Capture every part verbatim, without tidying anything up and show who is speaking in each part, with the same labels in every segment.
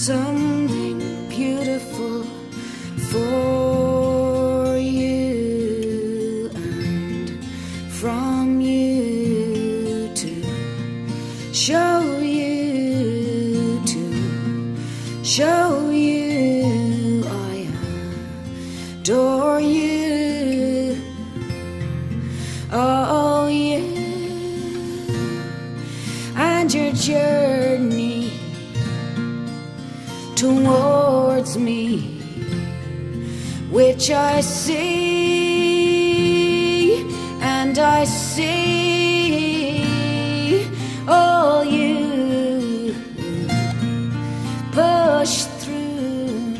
Speaker 1: something beautiful for you and from you to show you, to show you I adore you. Oh yeah, and your journey towards me, which I see, and I see all you push through,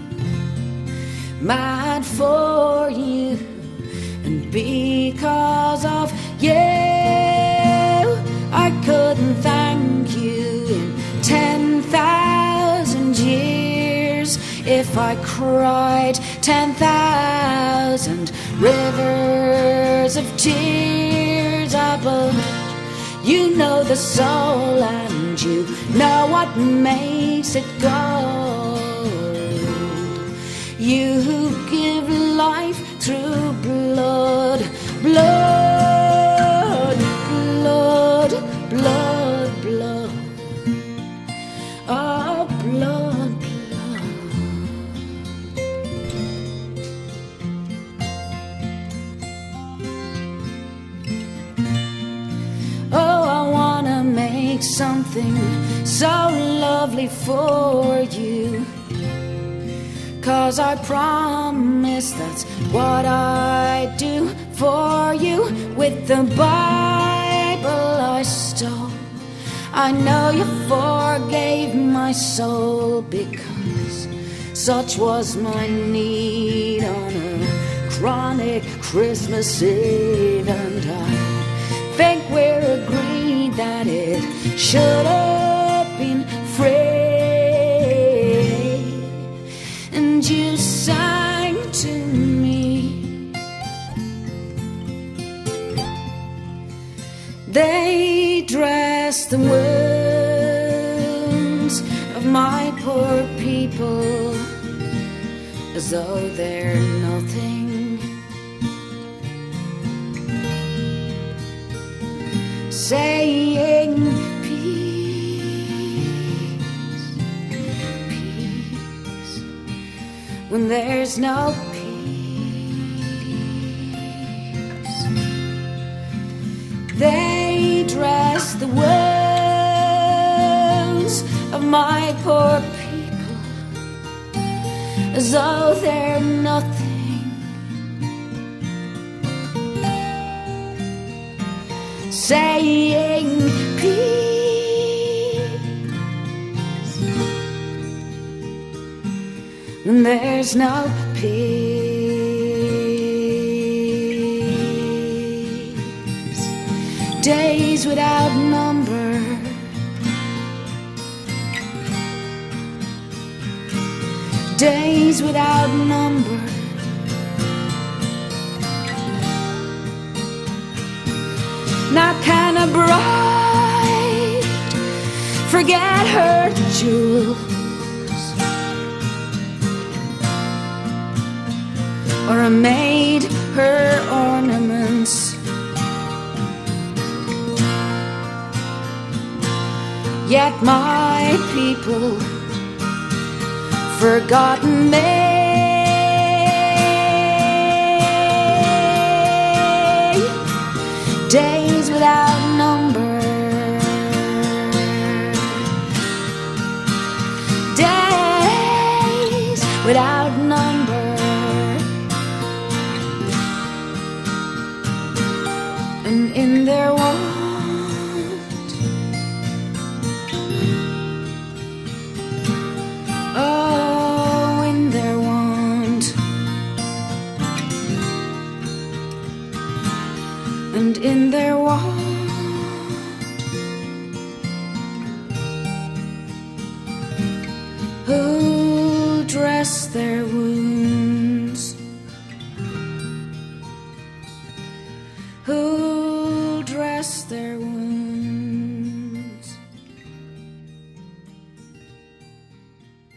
Speaker 1: mad for you, and because of you I couldn't thank you in ten thousand years. If I cried ten thousand rivers of tears, I but you know the soul and you know what makes it gold. You who give life through blood, blood, blood, blood, blood, oh blood, blood. Oh, I wanna make something so lovely for you, 'cause I promise that's what I do for you. With the Bible I stole, I know you forgave my soul, because such was my need on a chronic Christmas Eve. And I think we're agreed that it should have been free. And you sang to me, they dress the wounds of my poor people as though they're nothing, saying peace, peace, when there's no peace. They dress the wounds of my poor people as though they're nothing, saying peace, when there's no peace. Days without number, days without number, now can a bride forget her jewels, or a maid her ornaments? Yet my people forgotten me. Days without number, days without number, and in their want, oh, in their want, and in their want, who'll dress their wounds, who'll dress their wounds.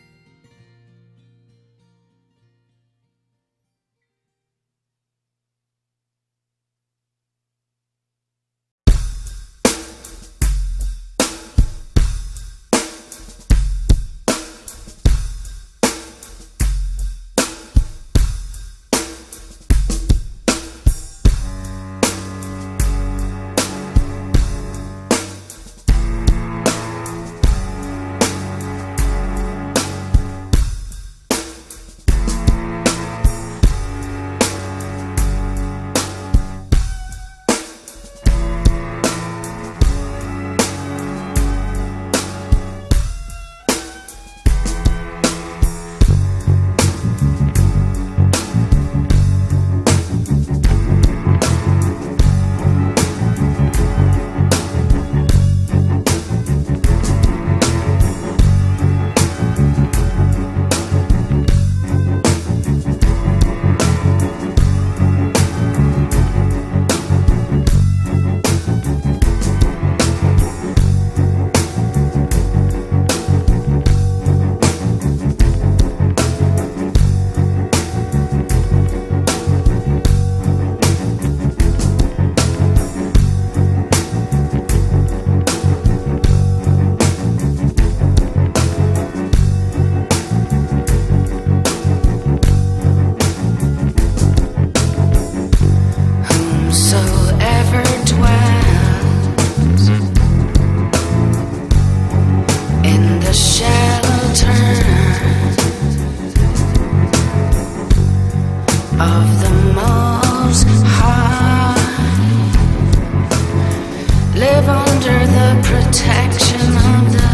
Speaker 1: live under the protection of the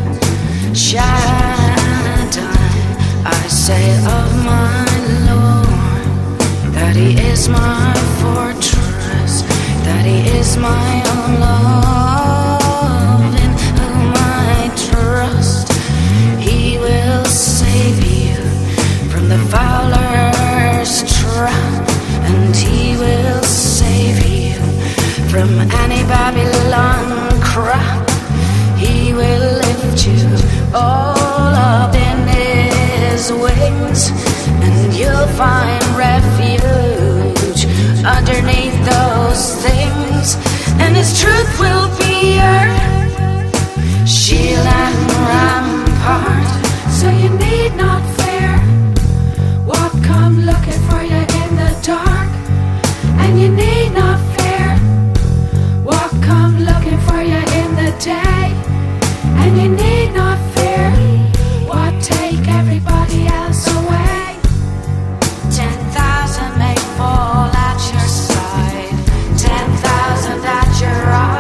Speaker 1: shadow. I say of my Lord that He is my fortress, that He is my own love, in whom I trust. He will save you from the fowler's trap, and He will save you from any Babylon crap. He will lift you all up in His wings, and you'll find refuge underneath those things, and His truth will be your shield and rampart. So you need not fear what come looking for you in the dark, and you need not fear what come looking for you in the day, and you need not fear what take everybody else away. Ten thousand may fall at your side, ten thousand at your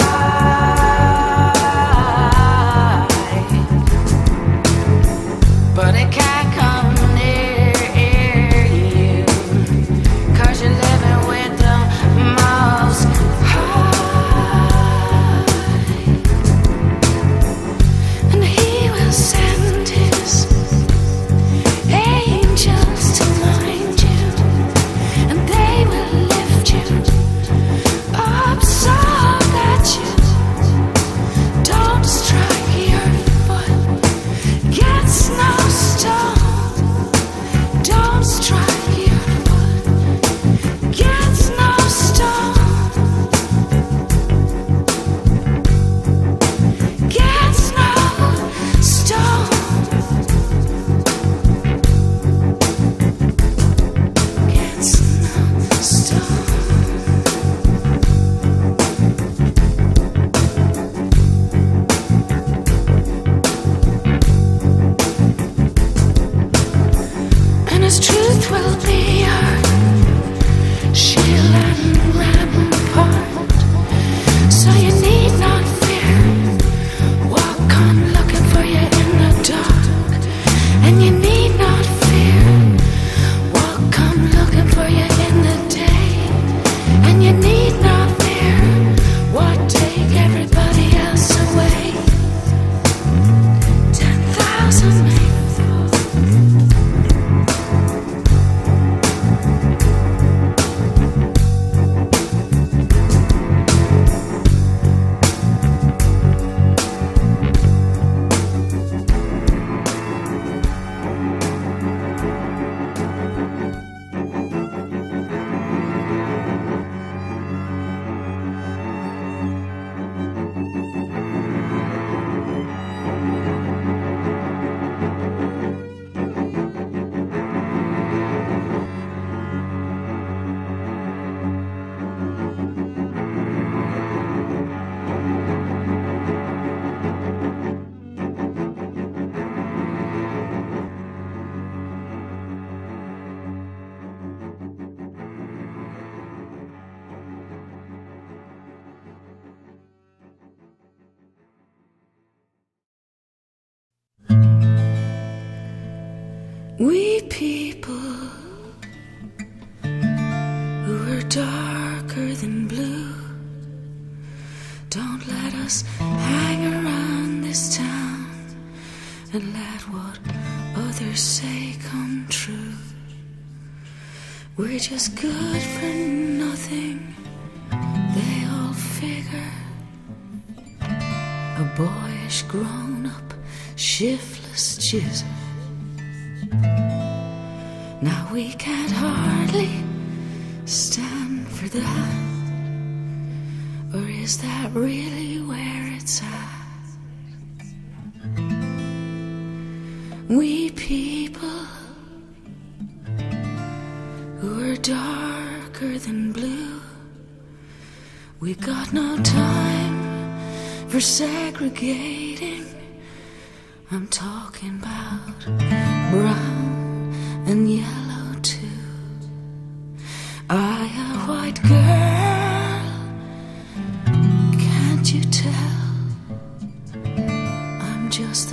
Speaker 1: right, but it can't come near you, 'cause you're living with the Most High. And He will send His angels to mind you, and they will lift you up so that you don't strike your foot against no stone. Don't strike your foot against no stone. Against no stone. Against no stone. And His truth will be your shield and rampart. So you need not fear what come looking for you in the dark, and you need not fear what come looking for you in the day, and you need not fear what take everybody else away. Ten thousand may fall. We people who are darker than blue, don't let us hang around this town and let what others say come true. We're just good for nothing, they all figure. A boyish grown-up shiftless jizzer. Now we can't hardly stand for that, or is that really where it's at? We people who are darker than blue, we've got no time for segregating. I'm talking about brown and yellow too. I, a white girl, can't you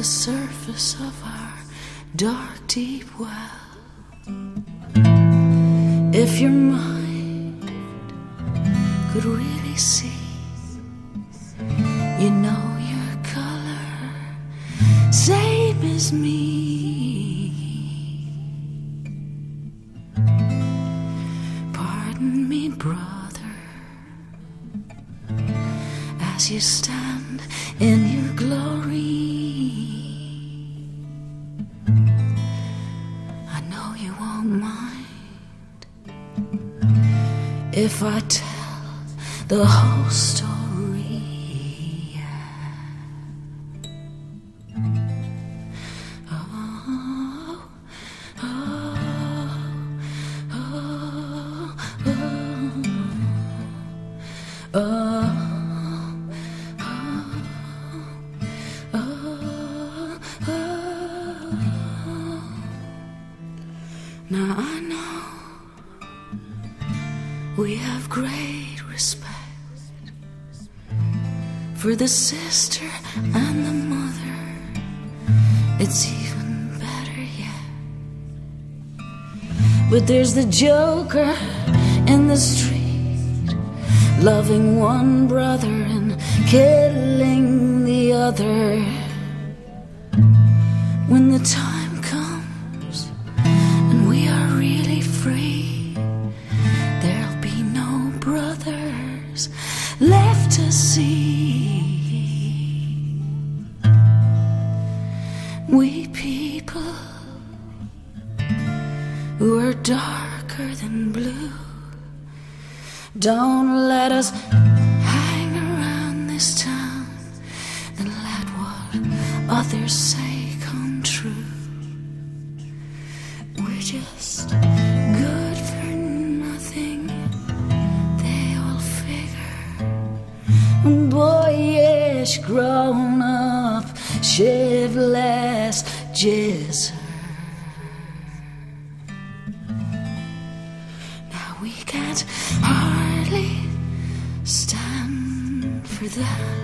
Speaker 1: the surface of our dark, deep well. If your mind could really see, you know your color, same as me. Pardon me, brother, as you stand in your glory. I know you won't mind if I tell the whole story. Oh, oh, oh, oh, oh. Now I know we have great respect for the sister and the mother. It's even better yet. But there's the joker in the street, loving one brother and killing the other. When the time comes and we are really free, there'll be no brothers left to see. We people who are darker than blue, don't let us hang around this town and let what others say come true. We're just good for nothing, they all figure. Boyish, grown up, shiftless jizzer. Now we can't hardly stand for that.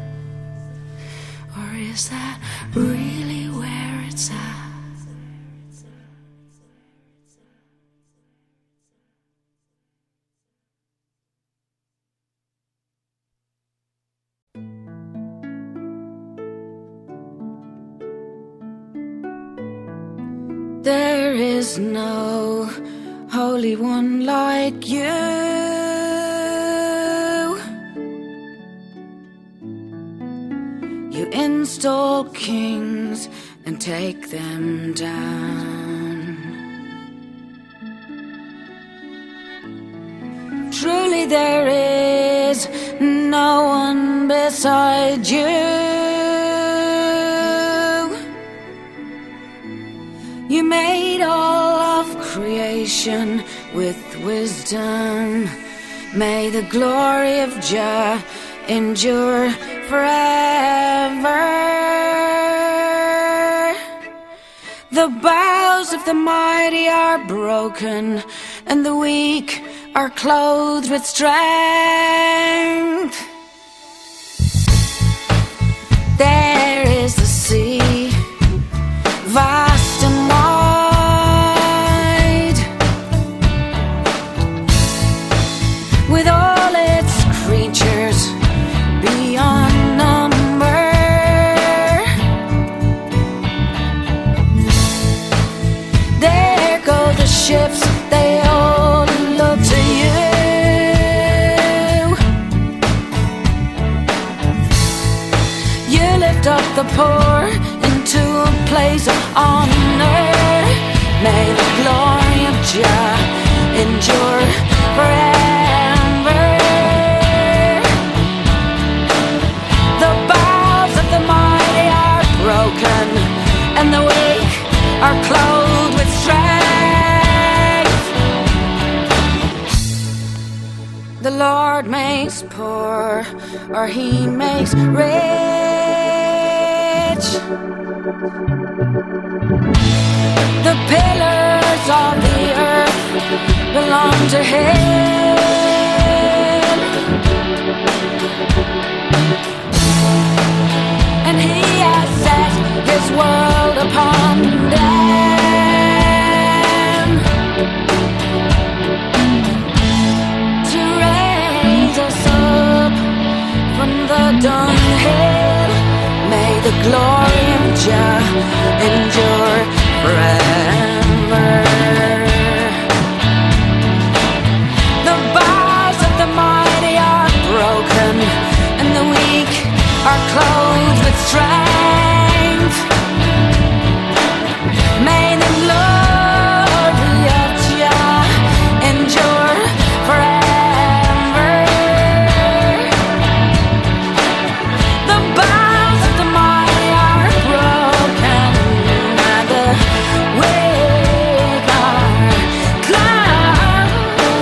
Speaker 1: Or is that really where it's at? There is no Holy One like you. You install kings and take them down. Truly there is no one beside you. You made all of creation with wisdom. May the glory of Jah endure forever. The bows of the mighty are broken, and the weak are clothed with strength. There is the sea, vast and wide, with all its creatures beyond number. There go the ships, they all look to you. You lift up the poor into a place of honor. May the glory of Jah endure forever. The bows of the mighty are broken, and the weak are clothed with strength. The Lord makes poor, or he makes rich. The pillars of the earth belong to him, and he has set his the glory of Jah endure forever. The bows of the mighty are broken, and the weak are clothed with strength. May the glory of Jah endure forever. The bows of the mighty are broken, and the weak are clothed.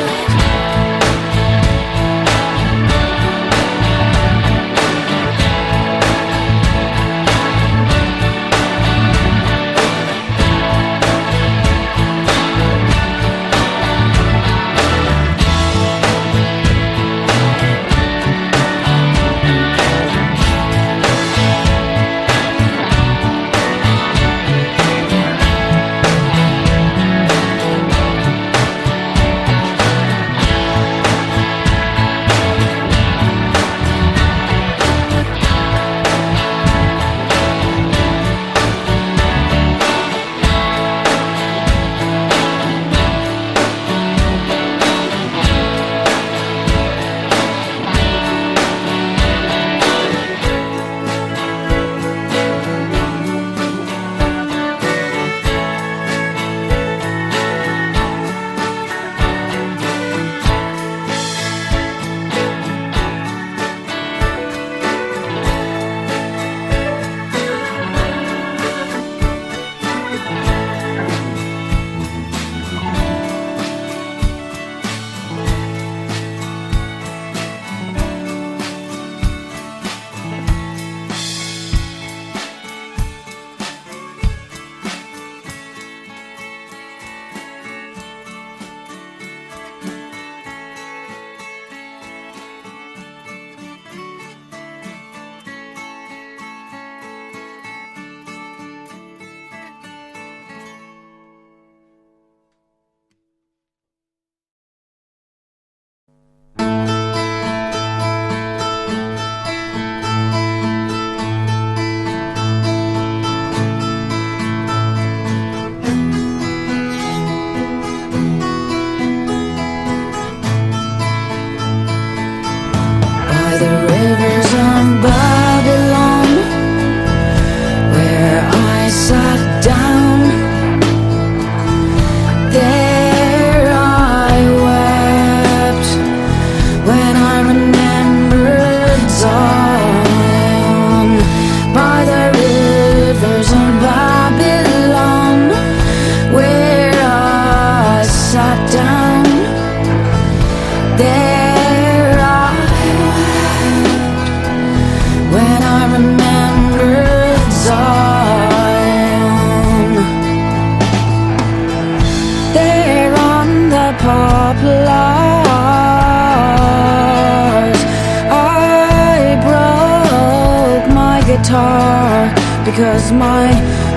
Speaker 2: Because my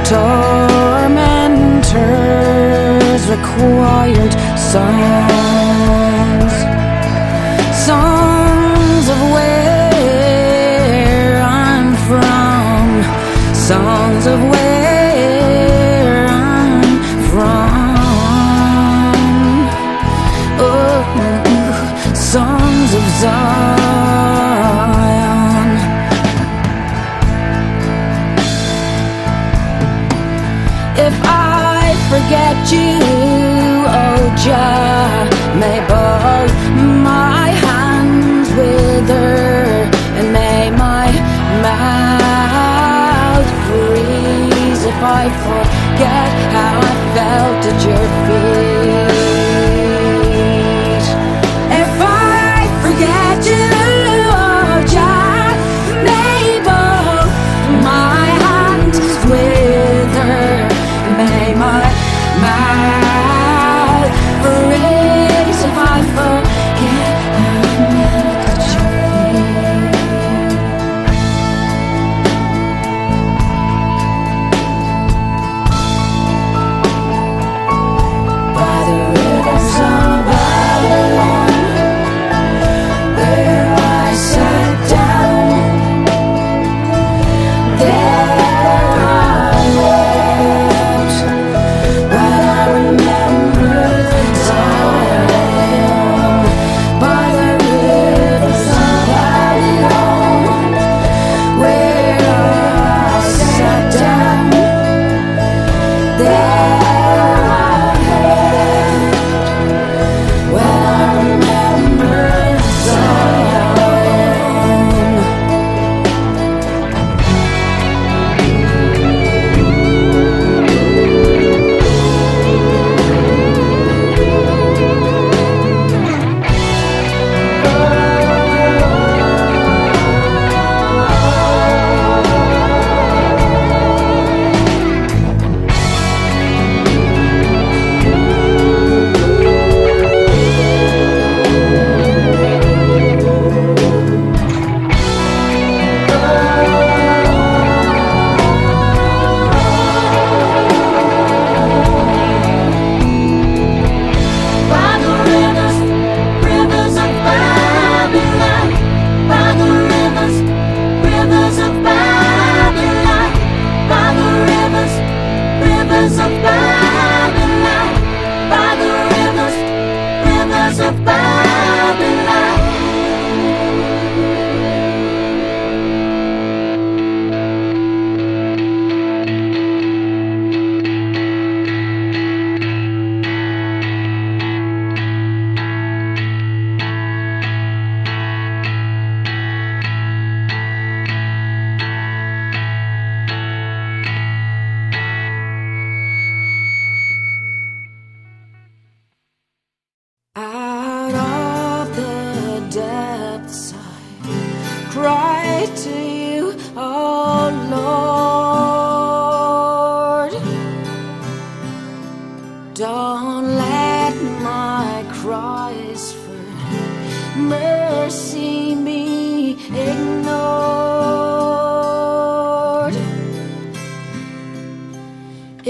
Speaker 2: tormentors required songs, songs of where I'm from, songs of where I'm from, oh, songs of Zion. If I forget you, oh Jah, may both my hands wither, and may my mouth freeze.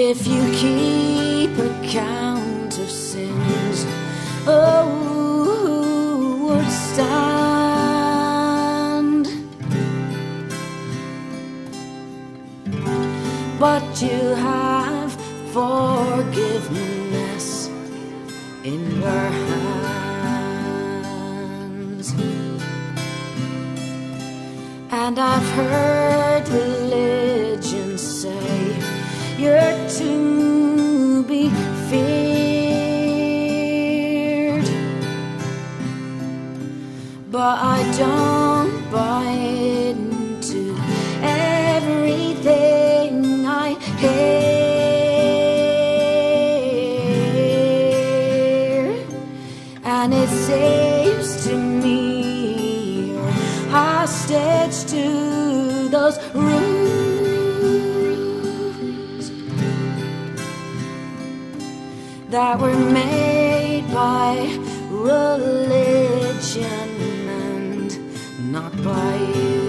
Speaker 2: if you keep account of sins, oh, who would stand? But you have forgiveness in your hands. And I've heard religion say you're to be feared, but I don't buy into everything I hear. And it seems to me you're hostage to those rules that were made by religion and not by you.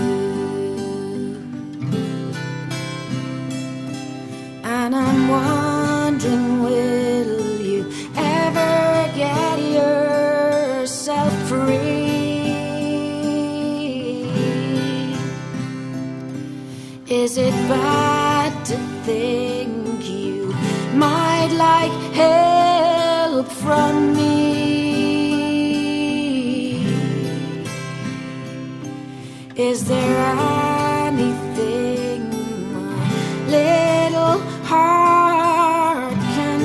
Speaker 2: And I'm wondering, will you ever get yourself free? Is it bad to think you might like help from me? Is there anything my little heart can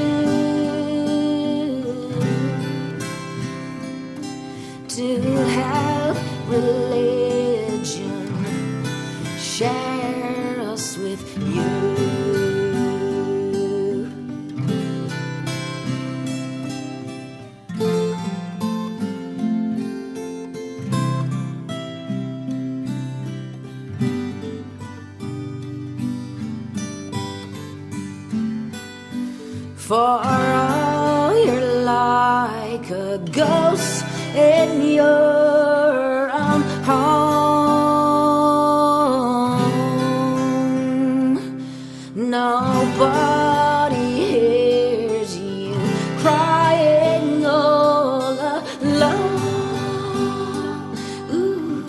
Speaker 2: do to help religion share us with you? For all you're like a ghost in your own home, nobody hears you crying all alone. Ooh.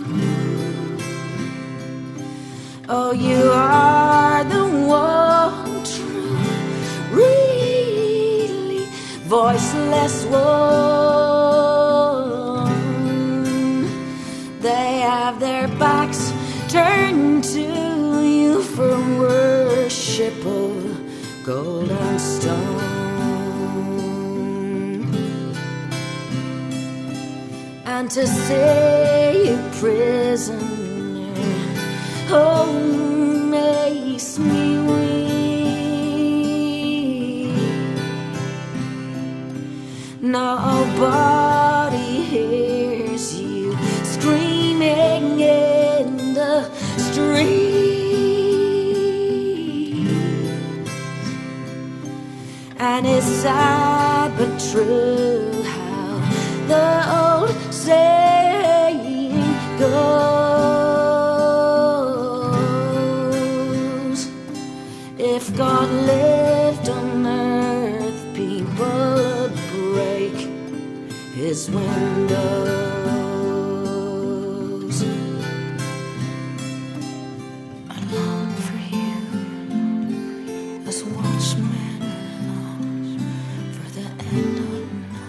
Speaker 2: Oh, you are the one true, really voiceless one. They have their backs turned to you for worship of gold and stone, and to say you prisoner, oh, makes me weep. Nobody hears you screaming in the streets, and it's sad but true how the old saying goes: if God lived on earth, people would break his windows. I long for you as watchmen long for the end of night.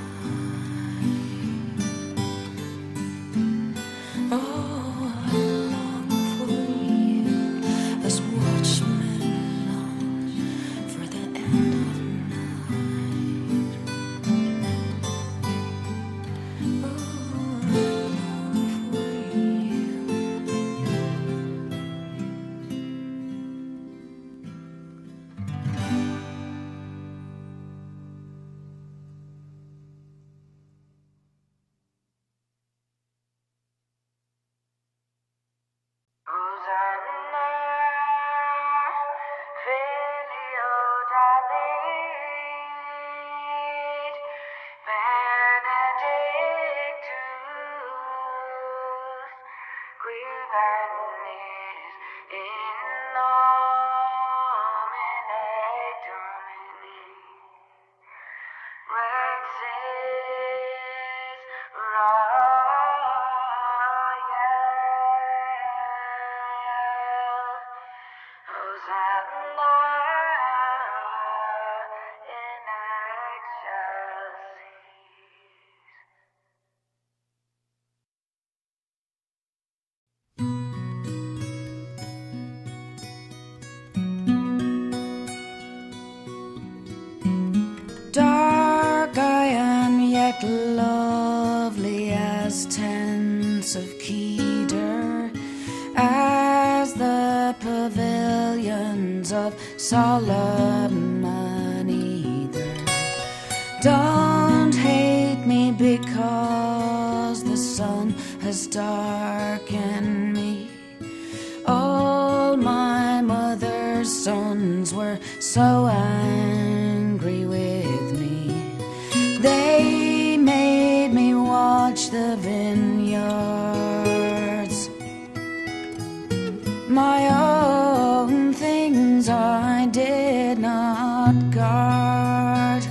Speaker 1: Dark I am, yet lovely as tents of cedar, as the pavilions of Solomon either. Don't hate me because the sun has darkened me. All my mother's sons were so angry with me. They made me watch the vineyards. My own things I did not guard.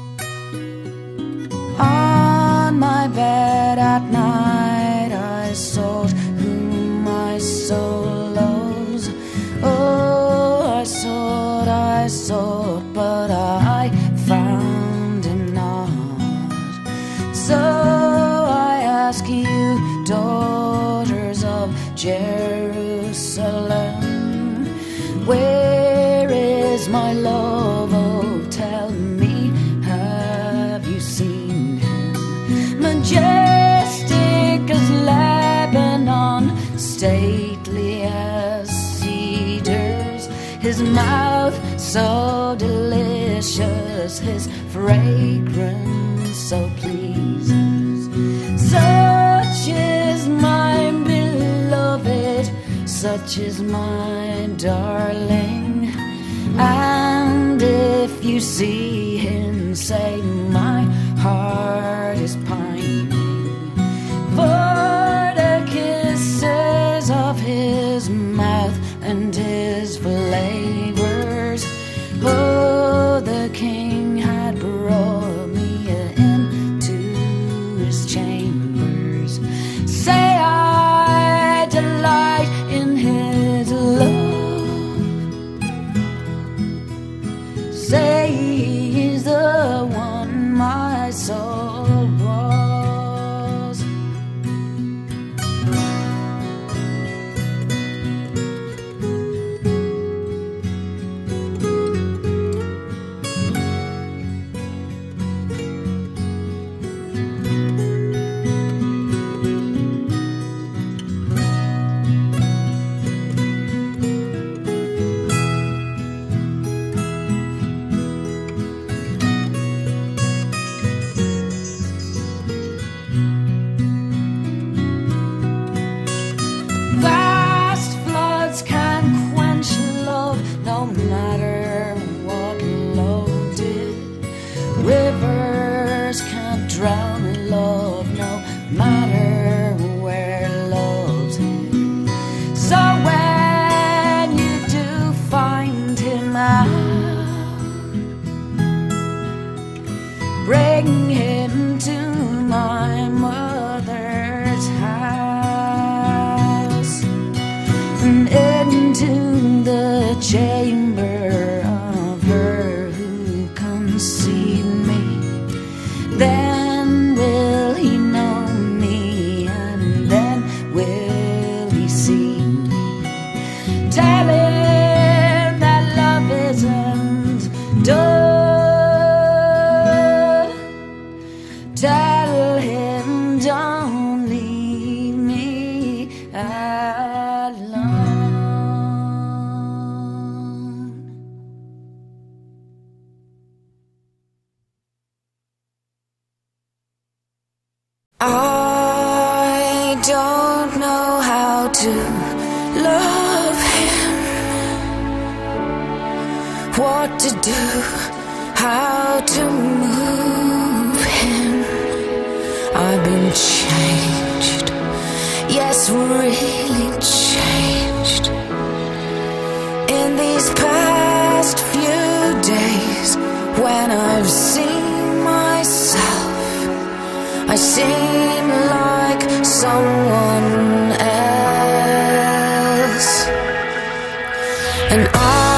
Speaker 1: On my bed at night I sought whom my soul loves. Oh, I sought, I sought, but I found him not. So I ask you, daughters of Jerusalem, where is my love? Oh, tell me, have you seen him? Majestic as Lebanon, stately as cedars, his mouth so delicious, his fragrance so pleases. Such is my beloved, such is my darling. And if you see him, say my heart is pining for the kisses of his mouth and his flavors. Oh, the king had brought me into his chambers. Say I delight in his love. Say he's the one my soul was. Vast floods can quench love, no matter what love did. Rivers can't drown love, no matter where love's hid. So when you do find him out, bring him to my mother's house and into the chamber of her who conceived me. Then will he know me, and then will he see me. Tell him that love isn't done. Tell him don't leave me alone. I don't know how to love him, what to do, how to move him. I've been changed, yes, really changed. In these past few days, when I've seen myself, I seem like someone else, and I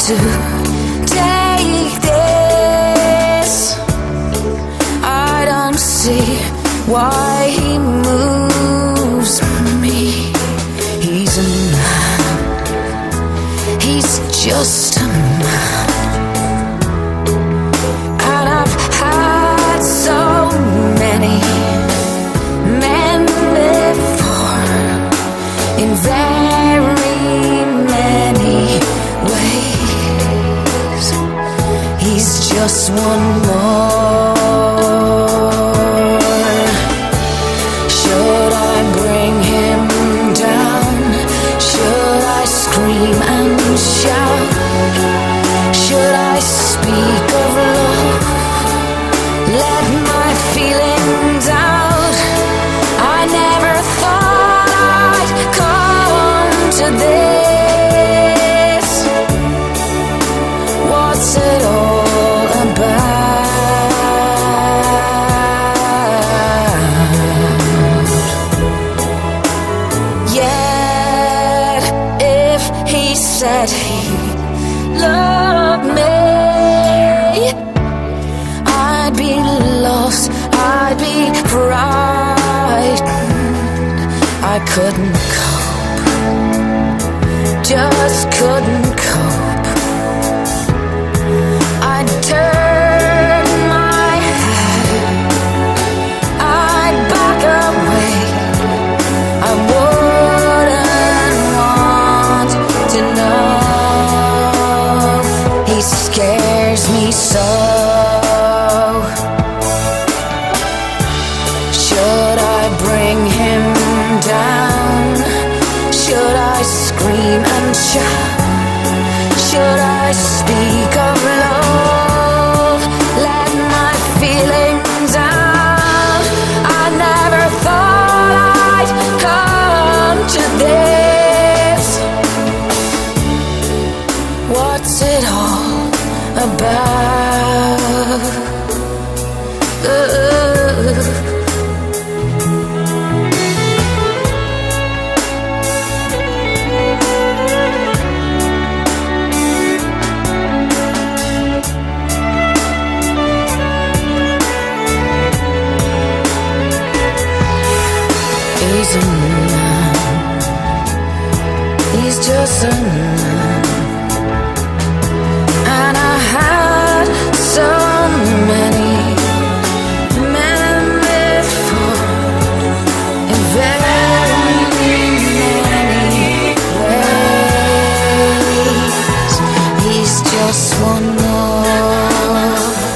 Speaker 1: to take this. I don't see why he moves me. He's a man, he's just a man. And I've had so many men before, in very many ways. He's just one more. Should I bring him down? Should I scream and shout? Should I speak of love? Let my feelings out. I never thought I'd come to this. What's it all about? Yet if he said he loved me, I'd be lost, I'd be frightened. I couldn't cope, just couldn't cope. I'd turn my head, I'd back away. I wouldn't want to know. He scares me so. Should I bring him down? Should I scream and shout? Should I speak of love? Let my feelings out. I never thought I'd come to this. What's it all about? Uh, He's a man, he's just a man. And I had so many men before, in very many ways. He's just one more.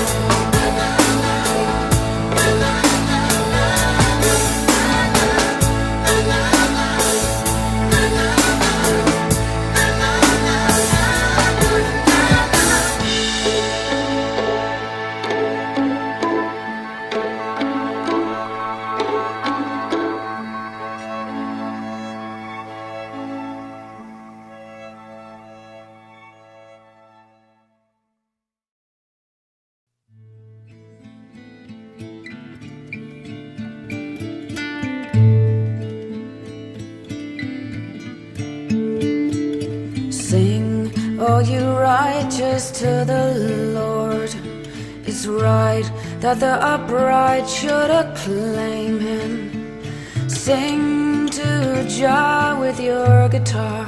Speaker 1: Sing, oh you righteous to the Lord. It's right that the upright should acclaim him. Sing to Jah with your guitar.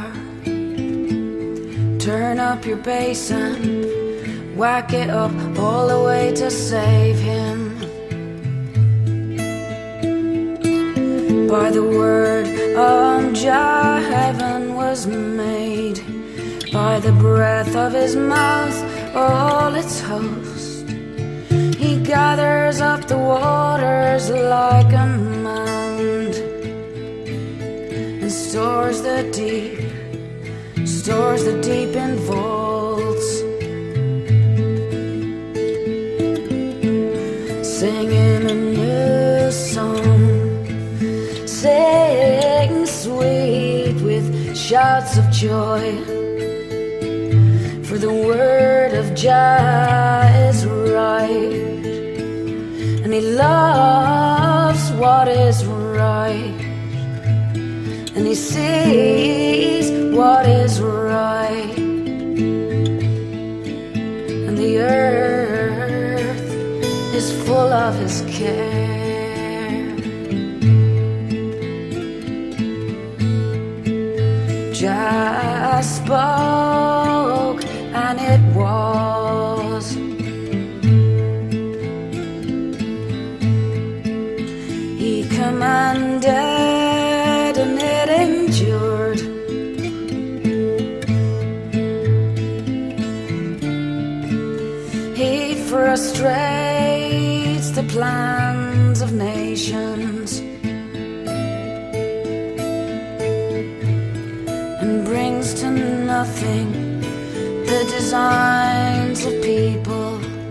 Speaker 1: Turn up your bass and whack it up all the way to save him. By the word of Jah heaven was made, by the breath of his mouth all its host. He gathers up the waters like a mound, and stores the deep, stores the deep in vaults. Singing a new song, sing sweet with shouts of joy. For the word of Jah is right, and he loves what is right, and he sees what is right. of his care. Jah spoke and it was. He commanded and it endured. He frustrates the plans of nations and brings to nothing the designs of people.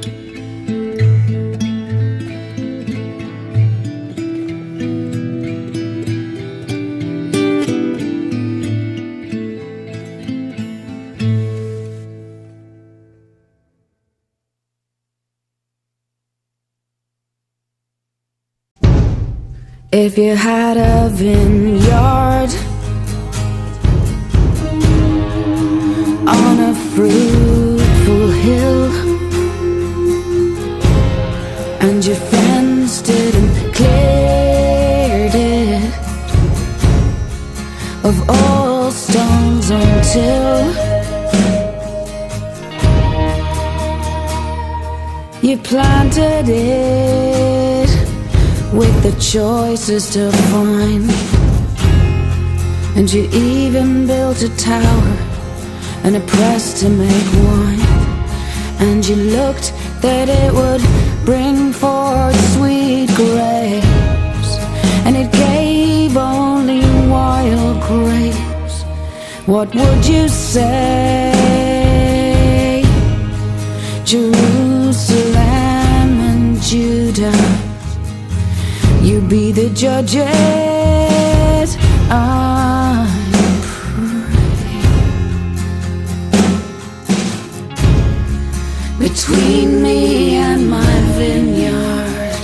Speaker 1: If you had a vineyard on a fruitful hill, and you fenced it and cleared it of all stones until you planted it with the choicest of wine, and you even built a tower and a press to make wine, and you looked that it would bring forth sweet grapes, and it gave only wild grapes. What would you say, Jerusalem and Judah? You be the judges, I pray. Between me and my vineyard,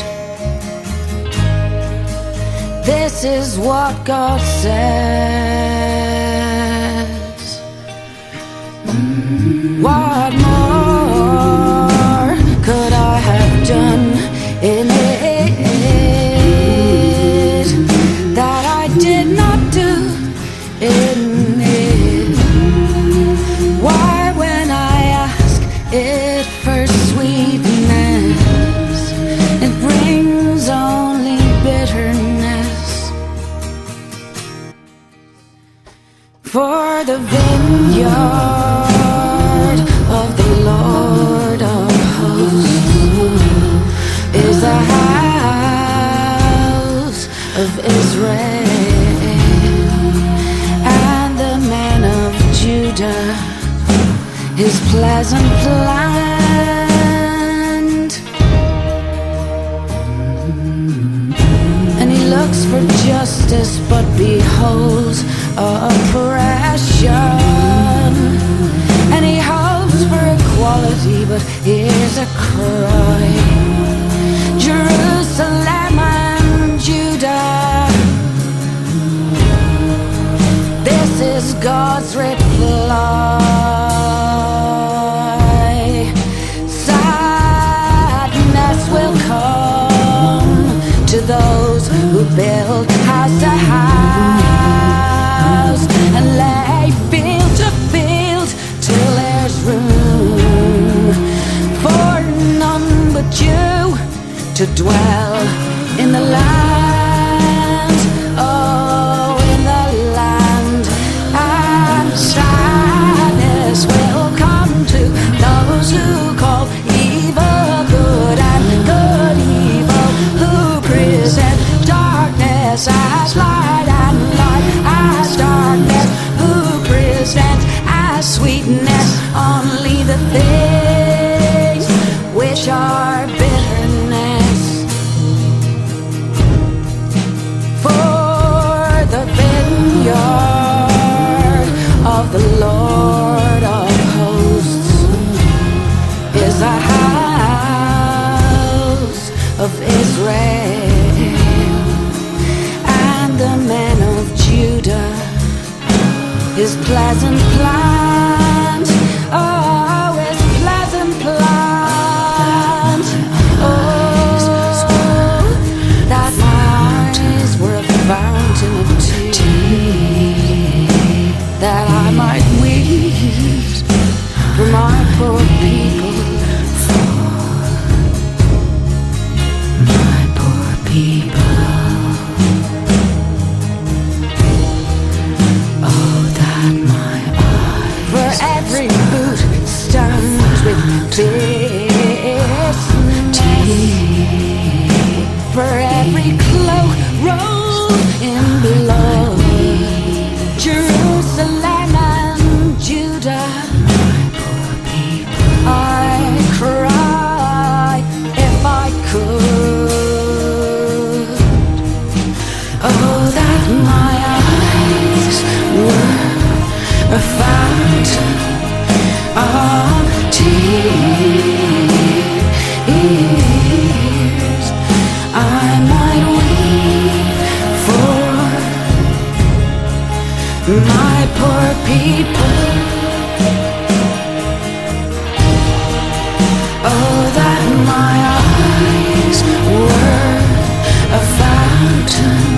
Speaker 1: this is what God says. Mm. What more could I have done in it that I did not do in it? Why, when I ask it for sweetness, it brings only bitterness? For the vineyard of the Lord of hosts is a house of Israel, and the man of Judah, his pleasant land. And he looks for justice but beholds oppression, and he hopes for equality but hears a cry. Jerusalem and Judah, this is God's reply. Sadness will come to those who build house to house and lay field to field till there's room for none but you to dwell in the land, oh, in the land. And sadness will come to those who call evil good and good evil, who present darkness as light and light as darkness, who present as sweetness only the things which are bitterness. For the vineyard of the Lord of hosts is a house of Israel, and the man of Judah, his pleasant plant, oh, his pleasant plant, oh, my poor people. Oh, that my eyes were a fountain